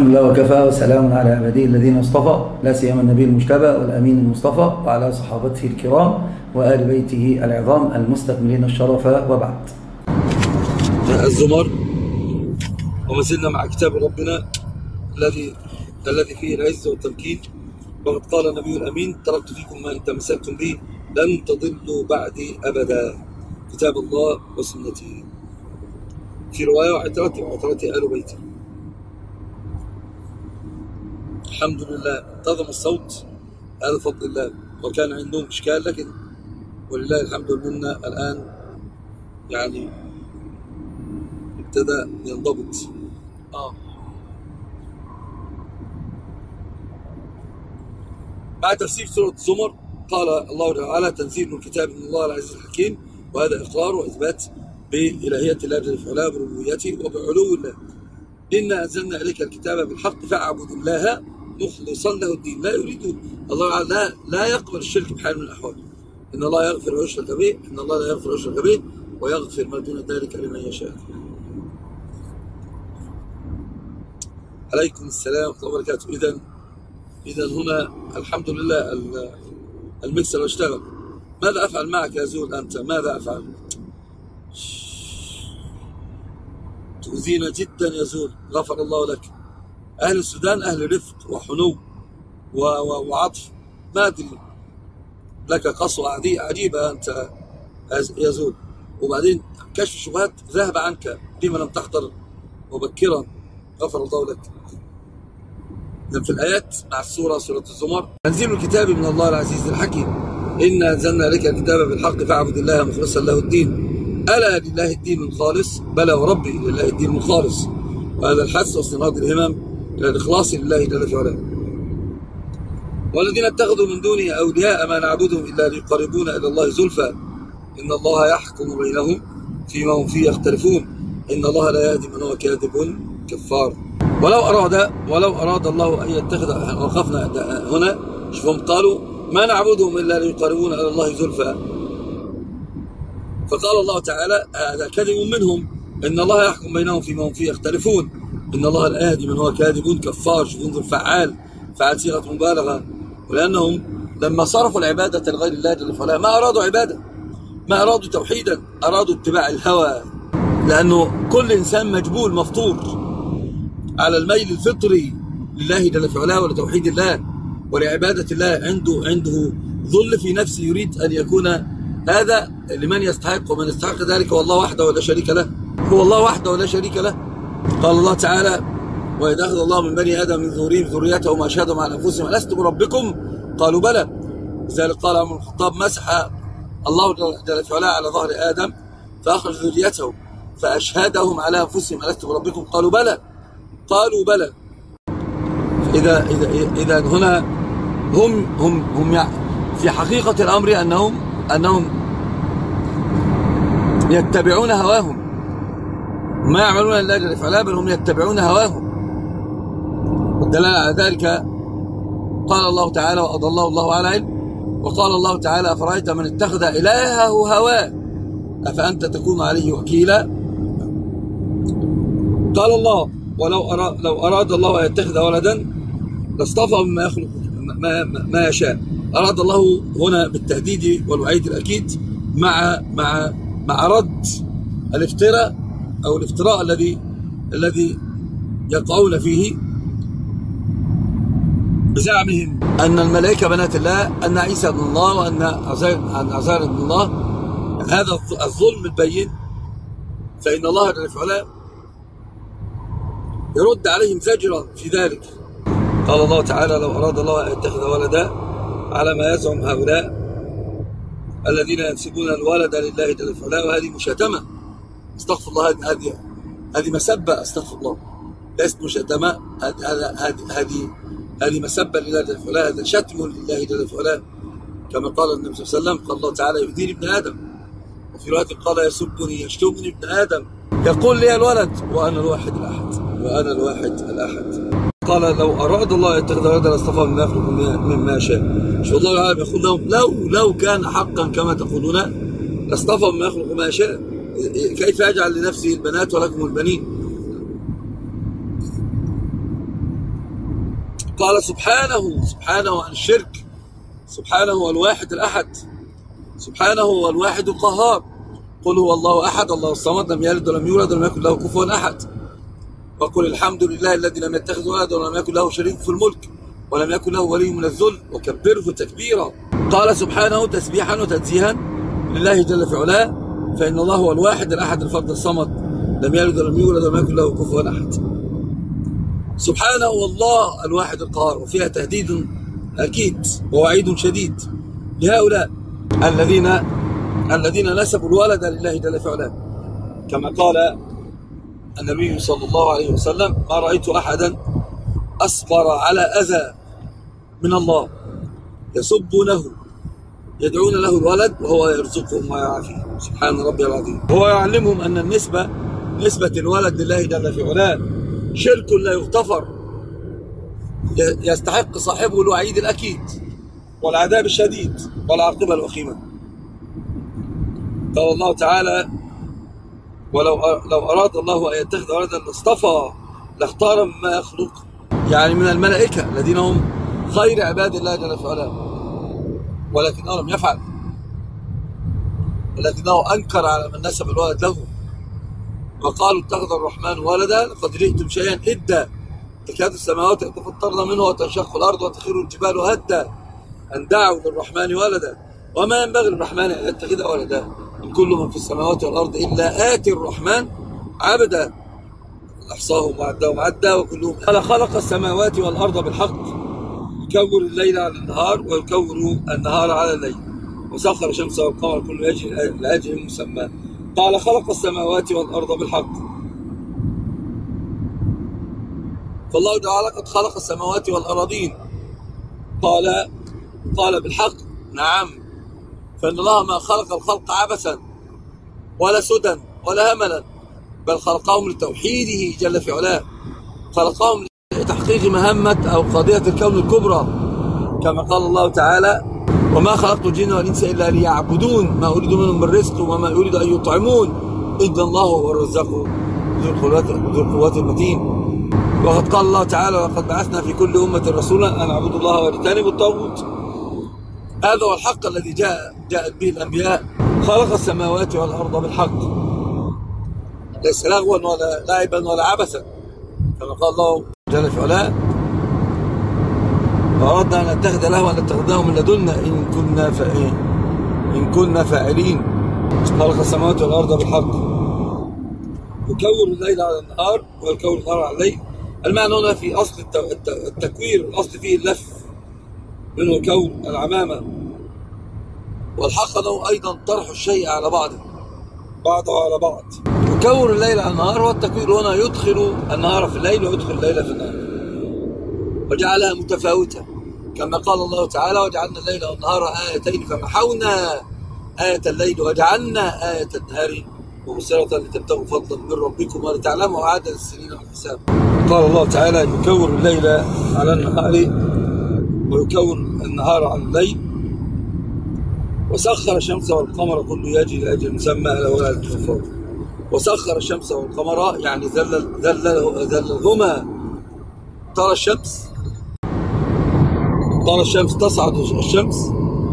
الحمد لله وكفى وسلام على عباده الذين اصطفى، لا سيما النبي المجتبى والأمين المصطفى وعلى صحابته الكرام وآل بيته العظام المستكملين الشرف، وبعد. الزمر، وما زلنا مع كتاب ربنا الذي فيه العز والتمكين. وقد قال النبي الأمين: تركت فيكم ما إن تمسكتم به لن تضلوا بعدي أبدا، كتاب الله وسنته. في رواية: وعترتي آل بيتي. الحمد لله انتظم الصوت، هذا فضل الله، وكان عندهم إشكال، لكن ولله الحمد والمنة الآن يعني ابتدأ ينضبط. بعد تفسير سورة الزمر قال الله تعالى: تنزيل الكتاب من الله العزيز الحكيم. وهذا إقرار وإثبات بإلهية الله جل وعلا، بربوبيته وبعلو الله. إنا أنزلنا إليك الكتاب بالحق فاعبد الله مخلصا له الدين. لا يريد الله لا يقبل الشرك بحال من الأحوال. إن الله يغفر ويشرك به، إن الله لا يغفر ويشرك به ويغفر ما دون ذلك لمن يشاء. عليكم السلام ورحمة الله وبركاته. إذا هنا الحمد لله المكسر اشتغل. ماذا أفعل معك يا زول أنت؟ ماذا أفعل؟ تؤذينا جدا يا زول، غفر الله لك. أهل السودان أهل رفق وحنو وعطف، ما أدري لك قسوة عجيبة أنت يا زول. وبعدين كشف الشبهات ذهب عنك لما لم تحضر مبكرا، غفر الله لك. في الآيات مع سورة الزمر: تنزيل الكتاب من الله العزيز الحكيم. إنا أنزلنا إليك الكتاب بالحق فاعبد الله مخلصا له الدين. ألا لله الدين الخالص؟ بلى وربي لله الدين الخالص. وهذا الحث واستنهاض الهمم إلى الإخلاص لله جل وعلا. والذين اتخذوا من دونه أولياء ما نعبدهم إلا ليقربونا إلى الله زلفى إن الله يحكم بينهم فيما هم فيه يختلفون إن الله لا يهدي من هو كاذب كفار. ولو أراد الله أن يتخذ، وقفنا هنا شوفهم قالوا: ما نعبدهم إلا ليقربونا إلى الله زلفى. فقال الله تعالى: هذا كذب منهم، إن الله يحكم بينهم فيما هم فيه يختلفون إن الله لا يهدي من هو كاذب كفار. شوفوا انظر، فعال صيغة مبالغة. ولأنهم لما صرفوا العبادة لغير الله جل وعلا ما أرادوا عبادة، ما أرادوا توحيدا، أرادوا اتباع الهوى. لأنه كل إنسان مجبول مفطور على الميل الفطري لله جل وعلا ولتوحيد الله ولعبادة الله. عنده ظل في نفسه يريد أن يكون هذا لمن يستحق، ومن يستحق ذلك هو الله وحده ولا شريك له. هو الله وحده ولا شريك له. قال الله تعالى: وإذا أخذ الله من بني آدم من ظهورهم ذريتهم وأشهدهم على أنفسهم ألست بربكم قالوا بلى. لذلك قال عمر بن الخطاب: مسح الله جل وعلا على ظهر آدم فأخرج ذريته فأشهدهم على أنفسهم ألست بربكم قالوا بلى. إذا هنا هم في حقيقة الأمر أنهم يتبعون هواهم، ما يعملون إلا جل وعلا، بل هم يتبعون هواهم. والدلالة على ذلك قال الله تعالى: وأضله الله على علم. وقال الله تعالى: أفرأيت من اتخذ إلهه هواه أفأنت تكون عليه وكيلا. قال الله: لو أراد الله أن يتخذ ولدا لاصطفى مما يخلق ما يشاء. أراد الله هنا بالتهديد والوعيد الأكيد مع رد الافتراء أو الافتراء الذي يقعون فيه بزعمهم أن الملائكة بنات الله، أن عيسى ابن الله، وأن عزير ابن الله. هذا الظلم البين، فإن الله جل وعلا يرد عليهم زجرا في ذلك. قال الله تعالى: لو أراد الله أن يتخذ ولدا، على ما يزعم هؤلاء الذين ينسبون الولد لله جل وعلا. وهذه مشاتمة، استغفر الله. هذه مسبة، استغفر الله، ليست مشاتمة. هذه مسبة لله جل وعلا، هذا شتم لله جل وعلا، كما قال النبي صلى الله عليه وسلم: قال الله تعالى: يؤذيني ابن آدم. وفي رواية قال: يسبني يشتمني ابن آدم، يقول لي الولد وأنا الواحد الأحد. قال: لو أراد الله أن يتخذ ولدا لاصطفى مما يخلق مما يشاء. شو الله تعالى يقول لهم: لو كان حقا كما تقولون لاصطفى مما يخلق ما يشاء. كيف يجعل لنفسه البنات ولكم البنين؟ قال سبحانه عن الشرك، سبحانه هو الواحد الأحد، سبحانه هو الواحد القهار. قل هو الله أحد الله الصمد لم يلد ولم يولد ولم يكن له كفوا أحد. وقل الحمد لله الذي لم يتخذ ولدا ولم يكن له شريك في الملك ولم يكن له ولي من الذل وكبره تكبيرا. قال سبحانه تسبيحا وتنزيها لله جل في علاه، فإن الله هو الواحد الأحد الفرد الصمد لم يلد ولم يولد ولم يكن له كفوا أحد. سبحانه هو الله الواحد القهار، وفيها تهديد أكيد ووعيد شديد لهؤلاء الذين نسبوا الولد لله جل في علاه، كما قال النبي صلى الله عليه وسلم: ما رأيت أحدا أصبر على أذى من الله يسبونه يدعون له الولد وهو يرزقهم ويعافيهم. سبحان ربي العظيم. هو يعلمهم أن نسبة الولد لله جل في علاه شرك لا يغتفر، يستحق صاحبه الوعيد الأكيد والعذاب الشديد والعاقبة الوخيمة. قال الله تعالى: لو أراد الله أن يتخذ ولدا لاصطفى لاختار مما يخلق، يعني من الملائكة الذين هم خير عباد الله جل في علاه، ولكنه لم يفعل، ولكنه أنكر على من نسب الولد له وقالوا اتخذ الرحمن ولدا لقد جئتم شيئا إدا تكاد السماوات يتفطرن منه وتنشق الأرض وتخر الجبال هدا أن دعوا للرحمن ولدا وما ينبغي للرحمن أن يتخذ ولدا إن كل من في السماوات والأرض إلا آتي الرحمن عبدا أحصاهم وعدهم عدا وكلهم. خلق السماوات والأرض بالحق يكور الليل على النهار ويكور النهار على الليل وسخر الشمس والقمر كل يجري لأجل مسمى. قال: خلق السماوات والأرض بالحق، فالله تعالى قد خلق السماوات والأراضين. قال بالحق، نعم، فإن الله ما خلق الخلق عبثا ولا سدى ولا هملا، بل خلقهم لتوحيده جل في علاه، خلقهم لتحقيق مهمة أو قضية الكون الكبرى، كما قال الله تعالى: وما خلقت الجن والإنس إلا ليعبدون ما أريد منهم من رزق وما أريد أن يطعمون إن الله هو الرزاق ذو القوة المتين. وقد قال الله تعالى: وقد بعثنا في كل أمة رسولا أن اعبدوا الله واجتنبوا الطاغوت. هذا هو الحق الذي جاءت به الأنبياء. خلق السماوات والأرض بالحق، ليس لغوا ولا لعبا ولا عبثا، كما قال الله جل في علاه: وأردنا أن نتخذ لهوا لاتخذناه من لدنا إن كنا فاعلين. خلق السماوات والأرض بالحق يكور الليل على النهار ويكور النهار على الليل. المعنى هنا في أصل التكوير، الأصل فيه اللف منه كون العمامة، والحق أنه أيضا طرح الشيء على بعضه على بعض. يكور الليل على النهار، والتكوير هنا يدخل النهار في الليل ويدخل الليل في النهار، وجعلها متفاوتة، كما قال الله تعالى: وجعلنا الليل والنهار آيتين فمحونا آية الليل وجعلنا آية النهار مبصرة لتبتغوا فضلا من ربكم ولتعلموا عدد السنين والحساب. قال الله تعالى: يكور الليل على النهار ويكور النهار على الليل وسخر الشمس والقمر كل يجري لأجل مسمى ألا وهو الكفار. وسخر الشمس والقمر يعني ذللهما. ترى الشمس تصعد الشمس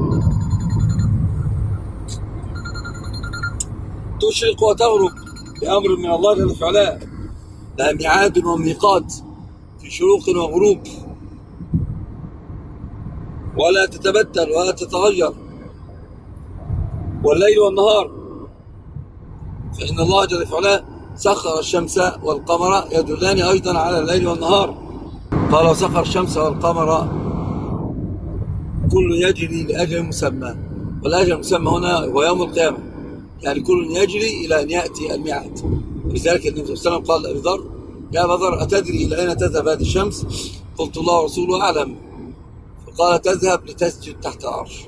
تشرق وتغرب بأمر من الله جل في علاه، لها ميعاد وميقات في شروق وغروب، ولا تتبدل ولا تتغير. والليل والنهار، فإن الله جل في علاه سخر الشمس والقمر يدلان أيضا على الليل والنهار. قال: وسخر الشمس والقمر كل يجري لأجل مسمى، والأجل المسمى هنا هو يوم القيامة، يعني كل يجري إلى أن يأتي الميعاد. ولذلك النبي صلى الله عليه وسلم قال لأبي ذر: يا أبا ذر أتدري إلى أين تذهب هذه الشمس؟ قلت: الله ورسوله أعلم. فقال: تذهب لتسجد تحت العرش،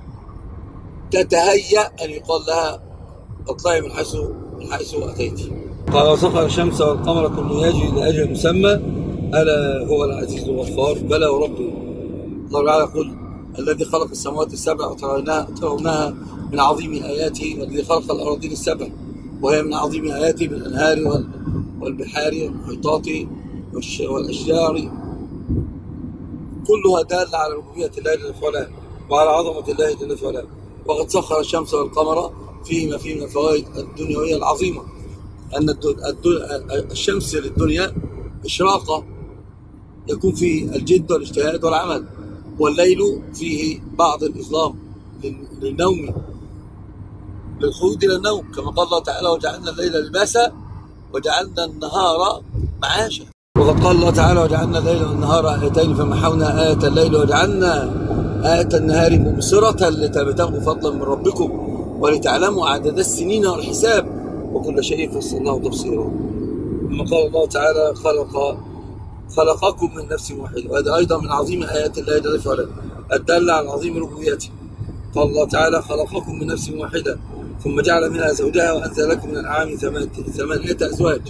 تتهيأ أن يقال لها اطلعي من حيث أتيت. قال: وسخر الشمس والقمر كل يجري لأجل مسمى ألا هو العزيز الغفار. بلى وربي. الله تعالى يقول: الذي خلق السماوات السبع وترونها من عظيم آياته، والذي خلق الأراضين السبع وهي من عظيم آياته بالأنهار والبحار والمحيطات والأشجار كلها دالة على ربوبية الله جل في علاه وعلى عظمة الله جل في علاه. وقد سخر الشمس والقمر فيهما من الفوائد الدنيوية العظيمة، أن الشمس للدنيا إشراقة يكون فيه الجد والاجتهاد والعمل، والليل فيه بعض الإظلام للنوم، للخلود إلى النوم، كما قال الله تعالى: وجعلنا الليل لباسا وجعلنا النهار معاشا. وقد قال الله تعالى: وجعلنا الليل والنهار آيتين فمحونا آية الليل وجعلنا آية النهار مبصرة لتبتغوا فضلا من ربكم ولتعلموا عدد السنين والحساب وكل شيء فصلناه تفصيلا. ثم قال الله تعالى: خلقكم من نفس واحدة، وهذا أيضا من عظيم آيات الله جل وعلا الدالة على عظيم ربوبيته. قال الله تعالى: خلقكم من نفس واحدة ثم جعل منها زوجها وأنزل لكم من الأنعام 8 أزواج.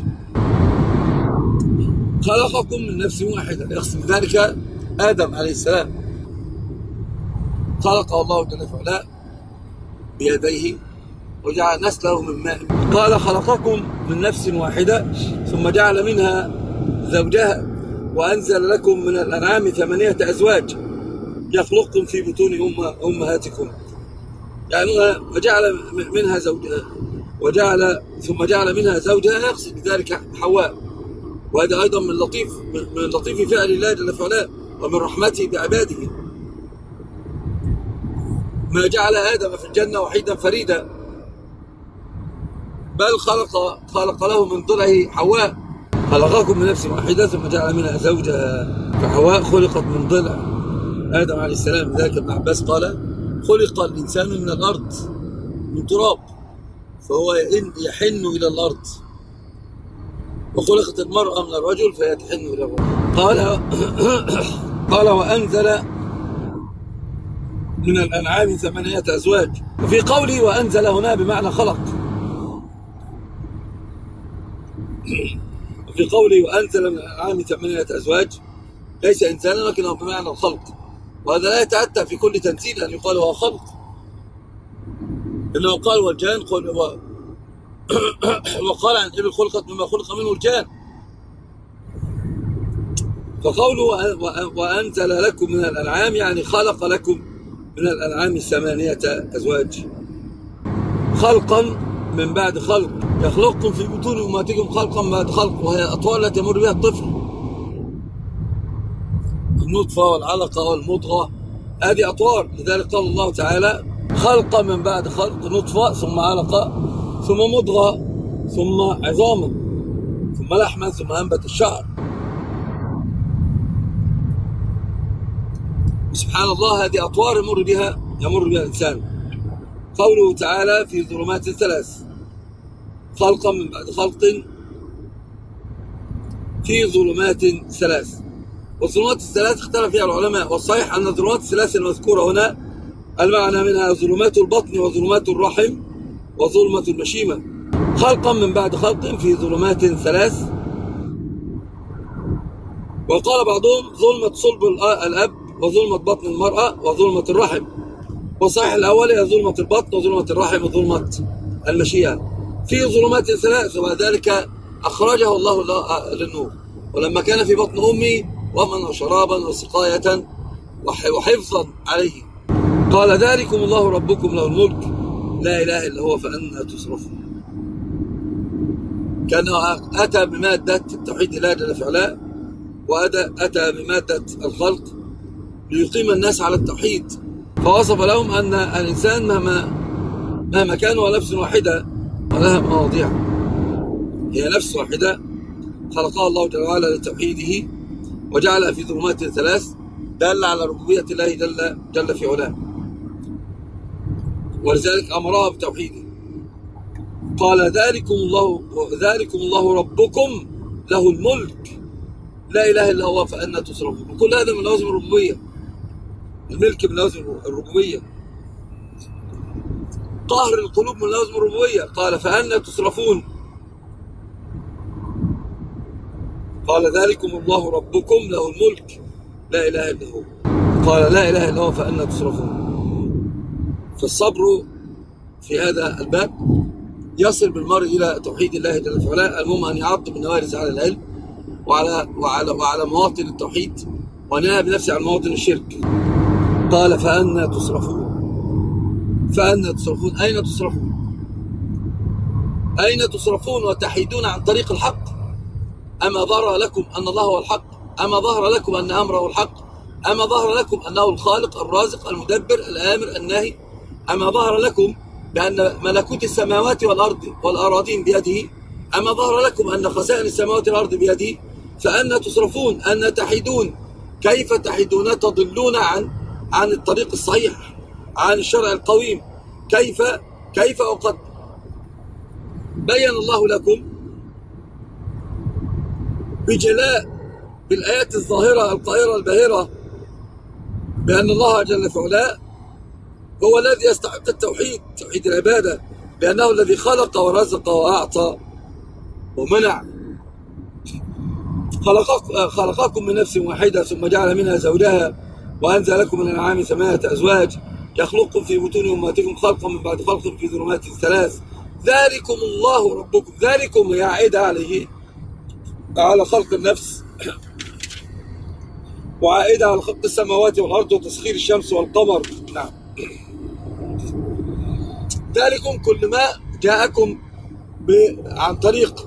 خلقكم من نفس واحدة يقصد ذلك آدم عليه السلام، خلقه الله جل وعلا بيديه وجعل نسله من ماء. قال: خلقكم من نفس واحدة ثم جعل منها زوجها وأنزل لكم من الأنعام 8 أزواج يخلقكم في بطون أمهاتكم، يعني وجعل منها زوجها ثم جعل منها زوجها يقصد بذلك حواء. وهذا أيضا من لطيف فعل الله جل وعلا ومن رحمته بعباده، ما جعل آدم في الجنة وحيدا فريدا، بل خلق له من ضلعه حواء. خلقكم من نفس واحدة ثم جعل منها زوجها، فحواء خلقت من ضلع آدم عليه السلام. ذلك ابن عباس قال: خلق الإنسان من الأرض من تراب فهو يحن إلى الأرض، وخلقت المرأة من الرجل فهي تحن إلى الرجل. قال: وأنزل من الأنعام 8 أزواج. وفي قوله وأنزل هنا بمعنى خلق، وفي قوله وأنزل من الأنعام 8 أزواج ليس إنسانا ولكنه بمعنى الخلق، وهذا لا يتأتى في كل تمثيل أن يقال هو خلق، إنه قال والجان وقال عن الإبل خلقت مما خلق منه الجان. فقوله وأنزل لكم من الأنعام يعني خلق لكم من الأنعام 8 أزواج، خلقا من بعد خلق، يخلقكم في بطون أمهاتكم خلقا بعد خلق، وهي الأطوار التي يمر بها الطفل، النطفة والعلقة والمضغة، هذه أطوار. لذلك قال الله تعالى: خلقا من بعد خلق، نطفة ثم علقة ثم مضغة ثم عظاما ثم لحما ثم أنبت الشعر. سبحان الله، هذه أطوار يمر بها الإنسان. قوله تعالى: في ظلمات 3، خلقا من بعد خلق في ظلمات 3. والظلمات 3 اختلف فيها العلماء، والصحيح أن الظلمات 3 المذكورة هنا المعنى منها ظلمات البطن وظلمات الرحم وظلمة المشيمة. خلقا من بعد خلق في ظلمات 3. وقال بعضهم ظلمة صلب الأب وظلمة بطن المرأة وظلمة الرحم، والصحيح الأول هي ظلمة البطن وظلمة الرحم وظلمة المشيئة في ظلمات 3. وذلك أخرجه الله للنور، ولما كان في بطن أمي ومن وشرابا وسقاية وحفظا عليه. قال: ذلكم الله ربكم له الملك لا إله إلا هو فأنى تصرفون. كأنه أتى بمادة توحيد الله جل وعلا، وأتى بمادة الخلق ليقيم الناس على التوحيد، فوصف لهم أن الإنسان مهما كان هو نفس واحدة ولها مواضيع، هي نفس واحدة خلقها الله جل وعلا لتوحيده وجعلها في ظلمات 3 دل على ربوبية الله جل في علاه، ولذلك أمرها بتوحيده. قال: ذلكم الله ربكم له الملك لا إله إلا هو فأنى تصرفون. كل هذا من لوازم الربوبية، الملك من لوازم الربوبية، قهر القلوب من لوازم الربوبية. قال: فأنى تصرفون. قال: ذلكم الله ربكم له الملك لا إله إلا هو. قال: لا إله إلا هو فأنى تصرفون. فالصبر في هذا الباب يصل بالمرء إلى توحيد الله جل وعلا. المهم أن يعض بالنوارز على العلم وعلى مواطن التوحيد ونهى بنفسه عن مواطن الشرك. قال فأنا تصرفون؟ فأنا تصرفون؟ أين تصرفون؟ أين تصرفون وتحيدون عن طريق الحق؟ أما ظهر لكم أن الله هو الحق؟ أما ظهر لكم أن أمره الحق؟ أما ظهر لكم أنه الخالق الرازق المدبر الآمر الناهي؟ أما ظهر لكم بأن ملكوت السماوات والأرض والأراضين بيده؟ أما ظهر لكم أن خزائن السماوات والأرض بيده؟ فأن تصرفون؟ أن تحيدون؟ كيف تحيدون؟ تضلون عن الطريق الصحيح، عن الشرع القويم. كيف وقد بين الله لكم بجلاء بالآيات الظاهرة القاهرة الباهرة بأن الله جل في علاه هو الذي يستحق التوحيد، توحيد العبادة، بأنه الذي خلق ورزق وأعطى ومنع. خلقكم من نفس واحدة ثم جعل منها زوجها وأنزل لكم من الأنعام 8 أزواج يخلقكم في بطون أمهاتكم خلقا من بعد خلق في ظلمات 3. ذلكم الله ربكم. ذلكم هي عائدة عليه على خلق النفس، وعائدة على خلق السماوات والأرض وتسخير الشمس والقمر. نعم، ذلكم كل ما جاءكم عن طريق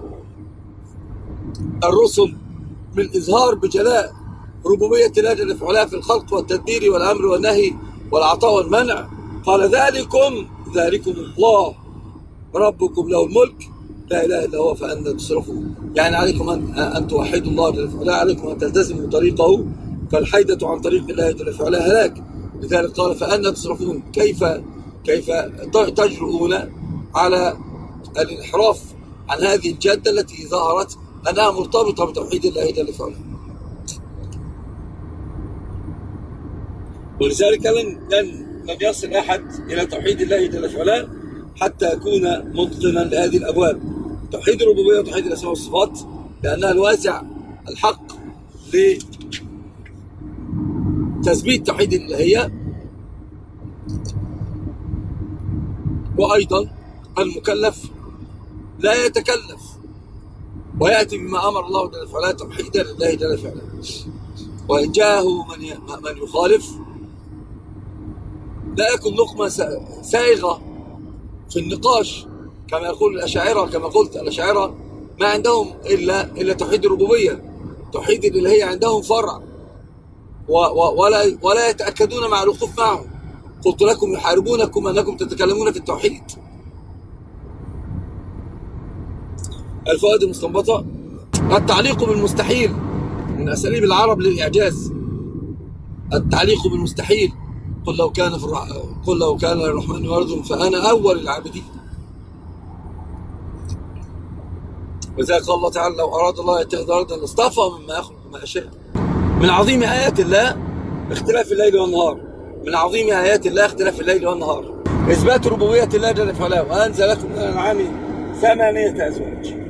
الرسل من إظهار بجلاء ربوبية الله جل في علاه في الخلق والتدبير والأمر والنهي والعطاء والمنع. قال ذلكم الله ربكم له الملك لا إله إلا هو فأنا تصرفون. يعني عليكم أن توحدوا الله جل في علاه، عليكم أن تلتزموا طريقه، فالحيدة عن طريق الله جل في علاه هلاك. لذلك قال فأنا تصرفون. كيف تجرؤون على الانحراف عن هذه الجادة التي ظهرت أنها مرتبطة بتوحيد الله جل في علاه. ولذلك لن يصل أحد إلى توحيد الله جل في علاه حتى يكون متقنا لهذه الأبواب، توحيد الربوبية وتوحيد الأسماء والصفات، لأنها الواسع الحق لتثبيت توحيد الإلهية. وأيضا المكلف لا يتكلف ويأتي بما أمر الله جل في علاه توحيدا لله جل في علاه، وإن جاءه من يخالف لا يكن لقمة سائغة في النقاش كما يقول الأشاعرة. كما قلت الأشاعرة ما عندهم إلا توحيد الربوبية، توحيد الإلهية عندهم فرع، ولا يتأكدون مع الوقوف معهم. قلت لكم يحاربونكم أنكم تتكلمون في التوحيد. الفوائد المستنبطة: التعليق بالمستحيل من أساليب العرب للإعجاز. التعليق بالمستحيل: قل لو كان للرحمن ولد فأنا أول العابدين. وذلك قال الله تعالى: لو أراد الله يتخذ ولدا لاصطفى مما يخلق ما يشاء. من عظيم آيات الله اختلاف الليل والنهار. من عظيم آيات الله اختلاف الليل والنهار. إثبات ربوبية الله جل في علاه. وأنزل لكم من الأنعام 8 أزواج.